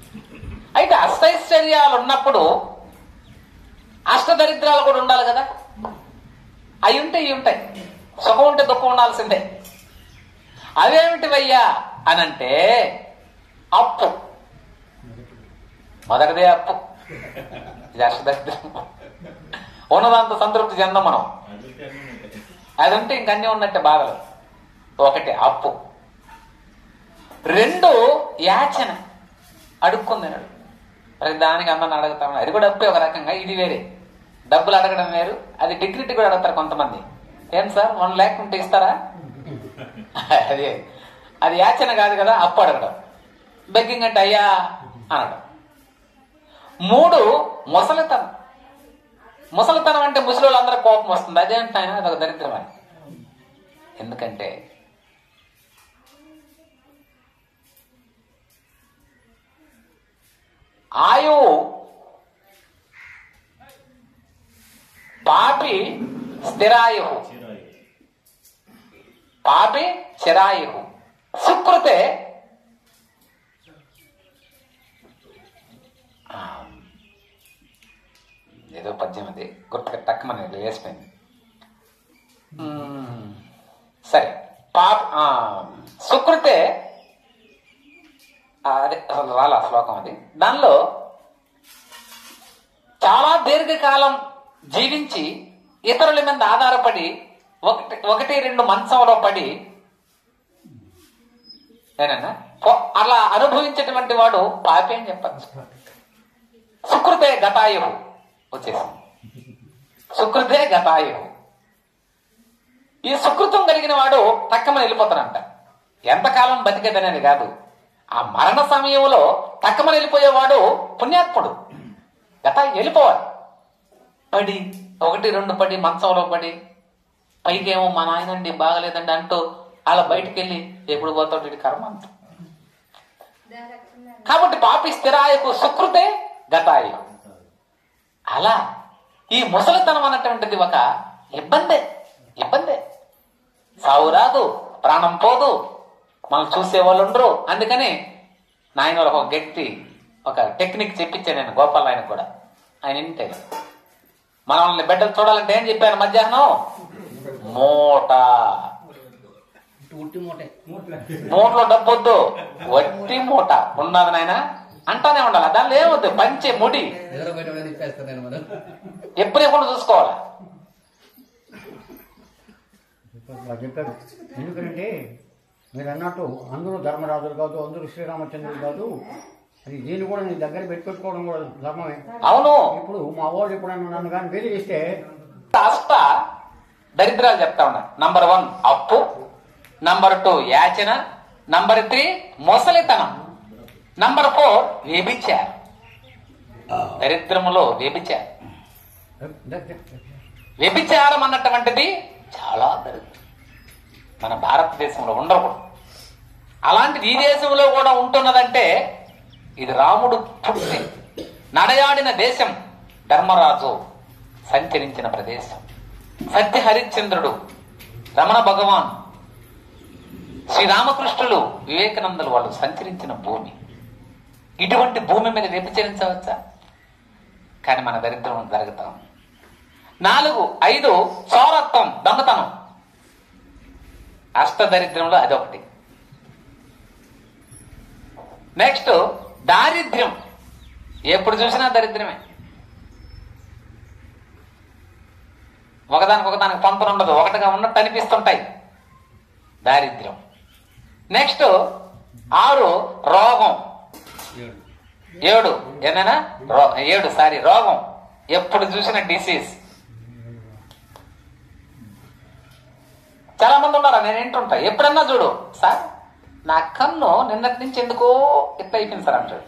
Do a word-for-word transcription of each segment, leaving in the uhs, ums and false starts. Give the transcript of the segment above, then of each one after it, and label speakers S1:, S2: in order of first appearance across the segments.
S1: అయితే అష్టైశ్వర్యాలు ఉన్నప్పుడు అష్టదరిద్రాలు కూడా ఉండాలి కదా. అవి ఉంటే ఇవి ఉంటాయి. సుఖం ఉంటే దుఃఖం ఉండాల్సిందే. అవేమిటివయ్యా అనంటే అప్పు. మొదటిదే అప్పు. ఇది అష్టదరిద్రం. ఉన్నదంత సంతృప్తి చెందాం మనం. అది ఉంటే ఇంకన్నీ ఉన్నట్టే బాధలు. ఒకటి అప్పు. రెండు యాచన, అడుక్కుందినాడు. ప్రతి దానికి అందరిని అడుగుతాం. అది కూడా అప్పే ఒక రకంగా. ఇది వేరే. డబ్బులు అడగడం వేరు. అది డిగ్నిటీ కూడా అడుగుతారు కొంతమంది. ఏం సార్ వన్ ల్యాక్ ఉంటే ఇస్తారా? అదే అది యాచన కాదు కదా, అప్పు అడగడం. బెగ్గింగ్ అంటే అయ్యా అనడం. మూడు ముసలితనం. ముసలితనం అంటే ముసలి వాళ్ళందరూ కోపం వస్తుంది. అదేంటి ఆయన అదొక దరిద్రం అని. ఎందుకంటే ఆయువు పాపి స్థిరాయు, పాపి చిరాయు, సుకృతే ఏదో పద్యం అది గుర్తుగా టక్కమని వేసిపోయింది. సరే, పాప సుకృతే అదే అసలు రాల శ్లోకం అది. దానిలో చాలా దీర్ఘకాలం జీవించి ఇతరుల మీద ఆధారపడి ఒకటి ఒకటి రెండు మంచంలో పడి ఏనన్నా అలా అనుభవించేటువంటి వాడు పాపి అని చెప్పచ్చు. సుకృతే గతాయు వచ్చేసింది. సుకృతే గతాయు. ఈ సుకృతం కలిగిన వాడు తక్కమని వెళ్ళిపోతాడంట. ఎంతకాలం బతికేదనేది కాదు, ఆ మరణ సమయంలో తక్కమని వెళ్ళిపోయేవాడు పుణ్యాత్ముడు. గత వెళ్ళిపోవాలి. పడి ఒకటి రెండు పడి మంచంలో పడి పైకేమో మా నాయనండి బాగలేదండి అంటూ అలా బయటికి వెళ్ళి ఎప్పుడు పోతాడు వీడి కర్మ అంత. కాబట్టి పాపి స్థిరాయకు సుకృతే గతాయు. అలా ఈ ముసలితనం అన్నటువంటిది ఒక ఇబ్బందే. ఇబ్బందే. సావు రాదు, ప్రాణం పోదు, మనం చూసే వాళ్ళు ఉండరు. అందుకని నాయన వాళ్ళకి ఒక గట్టి ఒక టెక్నిక్ చెప్పించాను నేను గోపాల్ ఆయన కూడా. ఆయన ఇంటే మనల్ని బిడ్డలు చూడాలంటే ఏం చెప్పాను మధ్యాహ్నం? మూట. మూటలో డబ్బు వద్దు, వట్టి మూట ఉన్నది నాయన అంటానే ఉండాలి. దానిలో ఏమొద్దు, పంచే ముడి ఎప్పుడు ఎప్పుడు చూసుకోవాలా.
S2: చెప్పారు. ఎందుకంటే మీరు అన్నట్టు అందరూ ధర్మరాజులు కాదు, అందరూ శ్రీరామచంద్రులు కాదు. అది దీన్ని కూడా నీ దగ్గర పెట్టుకోవడం కూడా ధర్మమే.
S1: అవును.
S2: ఇప్పుడు మా వాళ్ళు ఎప్పుడన్నా నన్ను కానీ బెదిరిస్తే
S1: అష్ట దరిద్రాలు చెప్తా ఉన్నా. నంబర్ వన్ అప్పు, నంబర్ టూ యాచన, నంబర్ త్రీ ముసలితనం, నంబర్ ఫోర్ వ్యభిచారం. దరిద్రములో వ్యభిచారం. వ్యభిచారం అన్నటువంటిది చాలా దరిద్రం. మన భారతదేశంలో ఉండకూడదు. అలాంటిది ఈ దేశంలో కూడా ఉంటున్నదంటే ఇది రాముడు పుట్టి నడయాడిన దేశం, ధర్మరాజు సంచరించిన ప్రదేశం, సత్య హరిశ్చంద్రుడు, రమణ భగవాన్, శ్రీరామకృష్ణులు, వివేకానందులు వాళ్ళు సంచరించిన భూమి. ఇటువంటి భూమి మీద వ్యభిచరించవచ్చా? కానీ మన దరిద్రం జరుగుతాం. నాలుగు ఐదు సౌరత్వం, దొంగతనం. అష్టదరిద్రంలో అదొకటి. నెక్స్ట్ దారిద్ర్యం. ఎప్పుడు చూసినా దరిద్రమే. ఒకదానికి ఒకదానికి పంపన ఉండదు, ఒకటిగా ఉన్నట్టు అనిపిస్తుంటాయి. దారిద్ర్యం. నెక్స్ట్ ఆరు రోగం. ఏడు ఏదైనా ఏడు సారీ రోగం. ఎప్పుడు చూసిన డిసీజ్. చాలా మంది ఉన్నారా, నేను ఏంటుంటా ఎప్పుడన్నా చూడు, సార్ నా కన్ను నిన్నటి నుంచి ఎందుకో ఇట్లా అయిపోయింది సార్ అంటాడు.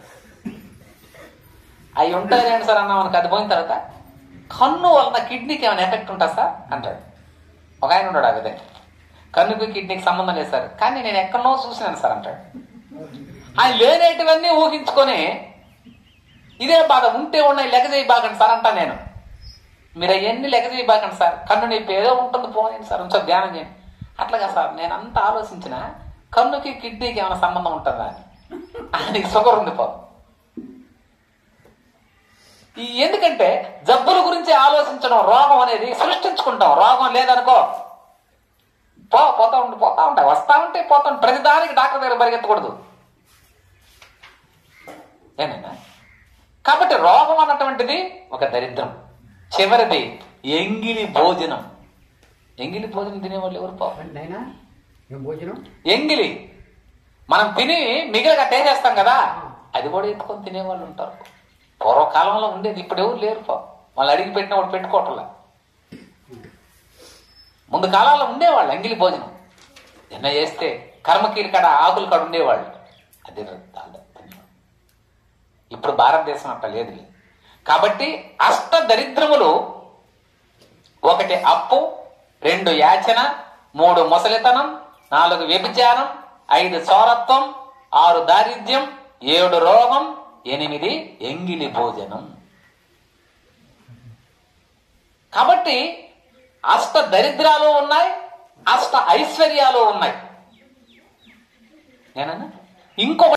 S1: అవి ఉంటాయండి సార్ అన్నా మనకు. అది పోయిన తర్వాత కన్ను వలన కిడ్నీకి ఏమైనా ఎఫెక్ట్ ఉంటుందా సార్ అంటాడు. ఒక ఆయన ఉన్నాడు ఆ విధంగా. కన్నుకి కిడ్నీకి సంబంధం లేదు సార్, కానీ నేను ఎక్కడనో చూసినాను సార్ అంటాడు. ఆయన లేనేటివన్నీ ఊహించుకొని ఇదే బాధ. ఉంటే ఉన్నాయి లెక్క చేయి బాగండి సార్ అంటా నేను. మీరు అవన్నీ లెక్క చేయి బాగండి సార్, కన్ను నొప్పి ఏదో ఉంటుంది పోనీ సార్, కొంచెం ధ్యానం చేయండి. అట్లాగా సార్ నేను అంతా ఆలోచించిన కన్నుకి కిడ్నీకి ఏమైనా సంబంధం ఉంటుందా అని. ఆయనకి షుగర్ ఉంది పో. ఈ ఎందుకంటే జబ్బుల గురించి ఆలోచించడం, రోగం అనేది సృష్టించుకుంటాం. రోగం లేదనుకో పో పోతా ఉండి పోతా ఉంటాయి, వస్తా ఉంటాయి, పోతా ఉంటాయి. ప్రతిదానికి డాక్టర్ దగ్గర పరిగెత్తకూడదు ఏనైనా. కాబట్టి రోగం అన్నటువంటిది ఒక దరిద్రం. చివరిది ఎంగిలి భోజనం. ఎంగిలి భోజనం తినేవాళ్ళు ఎవరు? పో
S2: నైనా ఏం భోజనం?
S1: ఎంగిలి మనం తిని మిగిలిగా టేసేస్తాం కదా, అది కూడా ఎత్తుకొని తినేవాళ్ళు ఉంటారు. పూర్వకాలంలో ఉండేది, ఇప్పుడు ఎవరు లేరు. పో వాళ్ళు అడిగి పెట్టినప్పుడు పెట్టుకోవట్లే. ముందు కాలంలో ఉండేవాళ్ళు ఎంగిలి భోజనం. నిన్న చేస్తే కర్మకీలు కాడ ఆకులు కాడ ఉండేవాళ్ళు. అది ఇప్పుడు భారతదేశం అట్లా లేదు. కాబట్టి అష్ట దరిద్రములు: ఒకటి అప్పు, రెండు యాచన, మూడు ముసలితనం, నాలుగు వ్యభిచారం, ఐదు చోరత్వం, ఆరు దారిద్ర్యం, ఏడు రోగం, ఎనిమిది ఎంగిలి భోజనం. కాబట్టి అష్ట దరిద్రాలు ఉన్నాయి, అష్ట ఐశ్వర్యాలు ఉన్నాయి. నేనన్నా ఇంకొక